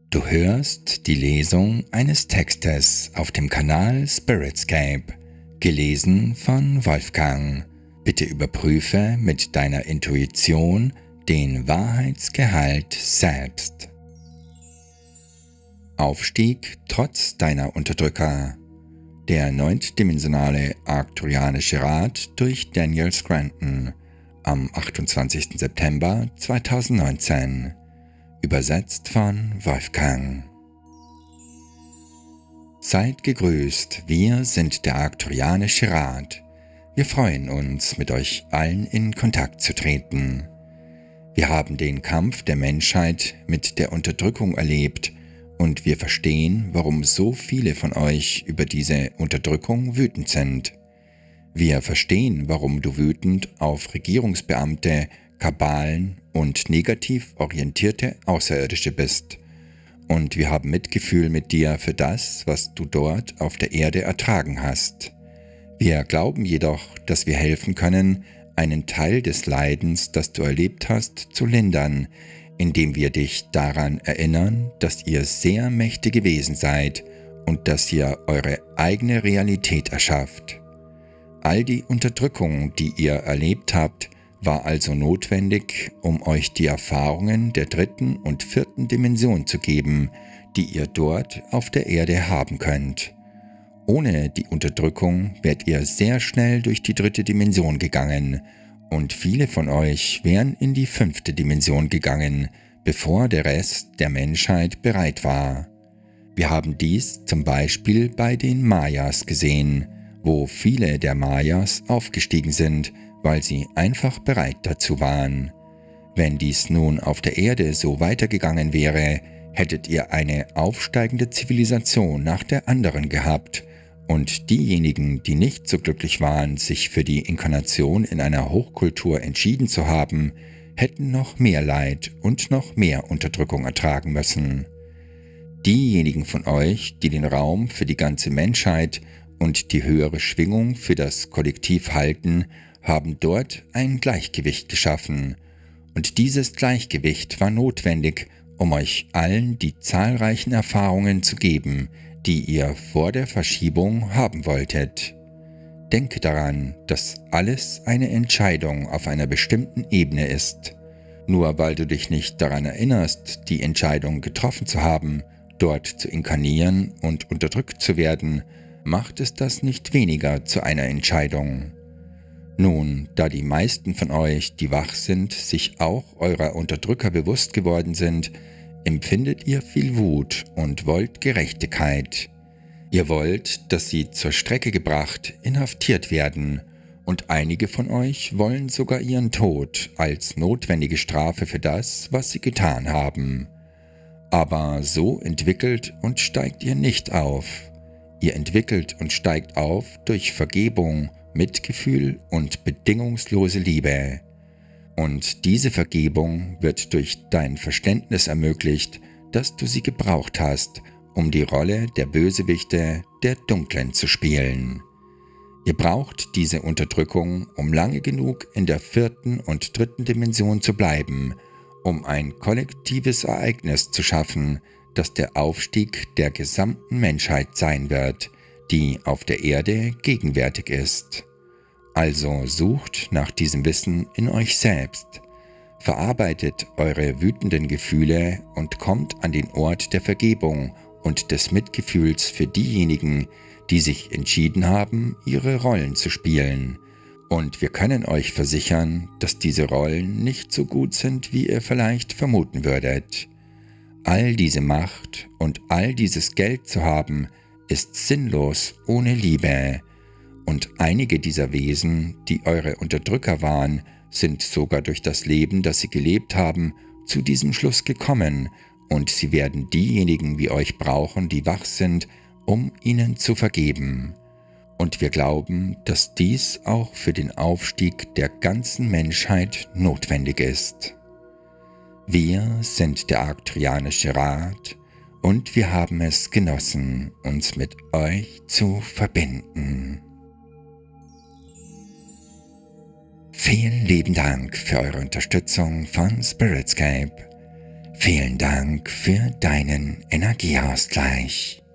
Du hörst die Lesung eines Textes auf dem Kanal Spiritscape, gelesen von Wolfgang. Bitte überprüfe mit deiner Intuition den Wahrheitsgehalt selbst. Aufstieg trotz deiner Unterdrücker. Der 9-dimensionale Arcturianische Rat durch Daniel Scranton am 28. September 2019. Übersetzt von Wolfgang. Seid gegrüßt, wir sind der Arcturianische Rat. Wir freuen uns, mit euch allen in Kontakt zu treten. Wir haben den Kampf der Menschheit mit der Unterdrückung erlebt und wir verstehen, warum so viele von euch über diese Unterdrückung wütend sind. Wir verstehen, warum du wütend auf Regierungsbeamte, Kabalen und negativ orientierte Außerirdische bist. Und wir haben Mitgefühl mit dir für das, was du dort auf der Erde ertragen hast. Wir glauben jedoch, dass wir helfen können, einen Teil des Leidens, das du erlebt hast, zu lindern, indem wir dich daran erinnern, dass ihr sehr mächtige Wesen seid und dass ihr eure eigene Realität erschafft. All die Unterdrückung, die ihr erlebt habt, war also notwendig, um euch die Erfahrungen der 3. und 4. Dimension zu geben, die ihr dort auf der Erde haben könnt. Ohne die Unterdrückung wärt ihr sehr schnell durch die 3. Dimension gegangen und viele von euch wären in die 5. Dimension gegangen, bevor der Rest der Menschheit bereit war. Wir haben dies zum Beispiel bei den Mayas gesehen, wo viele der Mayas aufgestiegen sind, weil sie einfach bereit dazu waren. Wenn dies nun auf der Erde so weitergegangen wäre, hättet ihr eine aufsteigende Zivilisation nach der anderen gehabt und diejenigen, die nicht so glücklich waren, sich für die Inkarnation in einer Hochkultur entschieden zu haben, hätten noch mehr Leid und noch mehr Unterdrückung ertragen müssen. Diejenigen von euch, die den Raum für die ganze Menschheit und die höhere Schwingung für das Kollektiv halten, haben dort ein Gleichgewicht geschaffen. Und dieses Gleichgewicht war notwendig, um euch allen die zahlreichen Erfahrungen zu geben, die ihr vor der Verschiebung haben wolltet. Denke daran, dass alles eine Entscheidung auf einer bestimmten Ebene ist. Nur weil du dich nicht daran erinnerst, die Entscheidung getroffen zu haben, dort zu inkarnieren und unterdrückt zu werden, macht es das nicht weniger zu einer Entscheidung. Nun, da die meisten von euch, die wach sind, sich auch eurer Unterdrücker bewusst geworden sind, empfindet ihr viel Wut und wollt Gerechtigkeit. Ihr wollt, dass sie zur Strecke gebracht, inhaftiert werden, und einige von euch wollen sogar ihren Tod als notwendige Strafe für das, was sie getan haben. Aber so entwickelt und steigt ihr nicht auf. Ihr entwickelt und steigt auf durch Vergebung, Mitgefühl und bedingungslose Liebe. Und diese Vergebung wird durch dein Verständnis ermöglicht, dass du sie gebraucht hast, um die Rolle der Bösewichte der Dunklen zu spielen. Ihr braucht diese Unterdrückung, um lange genug in der 4. und 3. Dimension zu bleiben, um ein kollektives Ereignis zu schaffen, das der Aufstieg der gesamten Menschheit sein wird, die auf der Erde gegenwärtig ist. Also sucht nach diesem Wissen in euch selbst, verarbeitet eure wütenden Gefühle und kommt an den Ort der Vergebung und des Mitgefühls für diejenigen, die sich entschieden haben, ihre Rollen zu spielen. Und wir können euch versichern, dass diese Rollen nicht so gut sind, wie ihr vielleicht vermuten würdet. All diese Macht und all dieses Geld zu haben, ist sinnlos ohne Liebe. Und einige dieser Wesen, die eure Unterdrücker waren, sind sogar durch das Leben, das sie gelebt haben, zu diesem Schluss gekommen, und sie werden diejenigen wie euch brauchen, die wach sind, um ihnen zu vergeben. Und wir glauben, dass dies auch für den Aufstieg der ganzen Menschheit notwendig ist. Wir sind der Arcturianische Rat und wir haben es genossen, uns mit euch zu verbinden. Vielen lieben Dank für eure Unterstützung von Spiritscape. Vielen Dank für deinen Energieausgleich.